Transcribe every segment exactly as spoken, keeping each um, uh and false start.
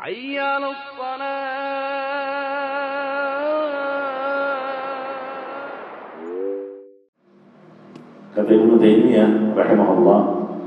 حي على الصلاة. Kata Ibnu Taimiyah rahimahullah,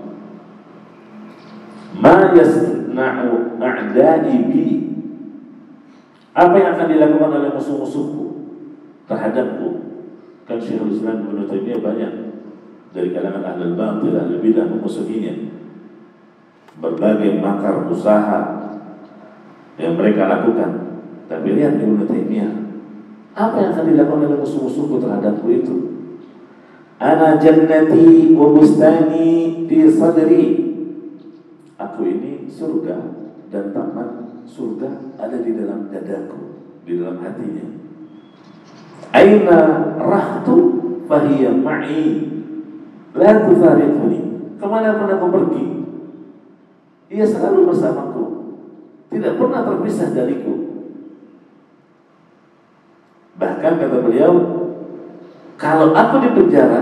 ma yasna'u a'da'i bi, apa yang akan dilakukan oleh musuh-musuhku terhadapku. Kan Syekhul Islam Ibnu Taimiyah banyak dari kalangan ahlul batil, ahlul bidah memusuhinya, berbagai makar usaha yang mereka lakukan. Tapi lihat Ibnu Taimiyah, apa yang akan dilakukan oleh musuh-musuhku terhadapku itu? Ana jannati wa bustani fi sadri, aku ini surga dan taman surga ada di dalam dadaku, di dalam hatinya. Aina rahtu fahiya ma'i la tufariquni, kemana pun aku pergi ia selalu bersamaku, tidak pernah terpisah dariku. Bahkan kata beliau, kalau aku di penjara,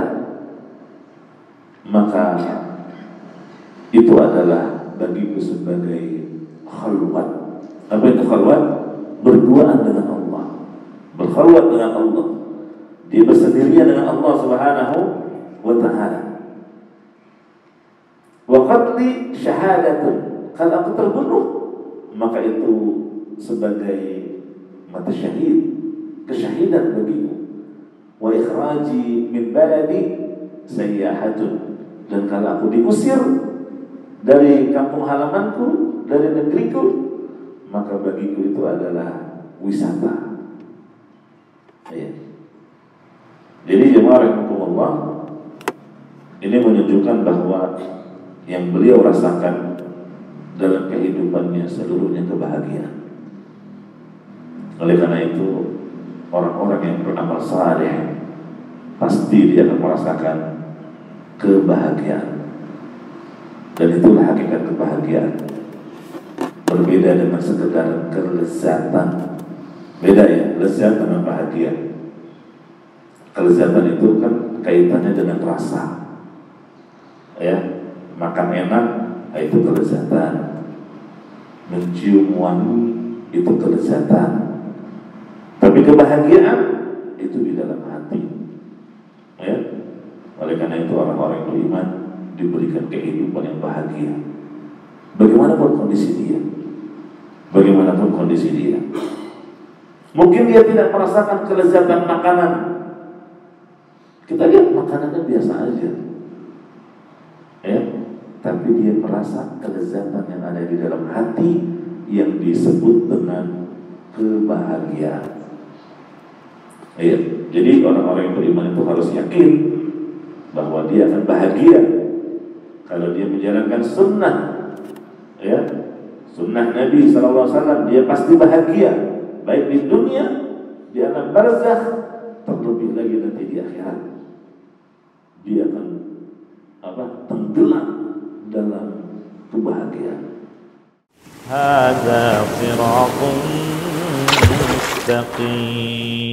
maka itu adalah bagiku sebagai khalwat. Apa itu khalwat? Berduaan dengan Allah, berkhalwat dengan Allah, dia bersendirian dengan Allah Subhanahu wa ta'ala. Wa qatli syahadatun, kalau aku terbunuh, maka itu sebagai mati syahid, kesyahidan bagiku. Wa ikhraji min baladi sayyahatun, dan kalau aku diusir dari kampung halamanku, dari negeriku, maka bagiku itu adalah wisata. Ya. Jadi jemaah rahimakumullah, ini menunjukkan bahwa yang beliau rasakan dalam kehidupannya seluruhnya kebahagiaan. Oleh karena itu, orang-orang yang beramal saleh pasti dia akan merasakan kebahagiaan, dan itulah hakikat kebahagiaan. Berbeda dengan sekedar kelezatan. Beda ya, lezat dengan bahagia. Kelezatan itu kan kaitannya dengan rasa, ya, makan enak itu kelezatan, mencium wangi itu kelezatan. Tapi kebahagiaan itu di dalam hati, ya. Oleh karena itu orang-orang yang beriman diberikan kehidupan yang bahagia, bagaimanapun kondisi dia, bagaimanapun kondisi dia. Mungkin dia tidak merasakan kelezatan makanan. Kita lihat makanannya biasa aja, ya. Tapi dia merasa kelezatan yang ada di dalam hati yang disebut dengan kebahagiaan. Ya, jadi orang-orang yang beriman itu harus yakin bahwa dia akan bahagia kalau dia menjalankan sunnah, ya, sunnah Nabi Sallallahu Alaihi Wasallam. Dia pasti bahagia, baik di dunia, di alam barzakh, terlebih lagi nanti di akhirat. Dia akan apa? Tenggelam dalam kebahagiaan. Hadza sirathun mustaqim.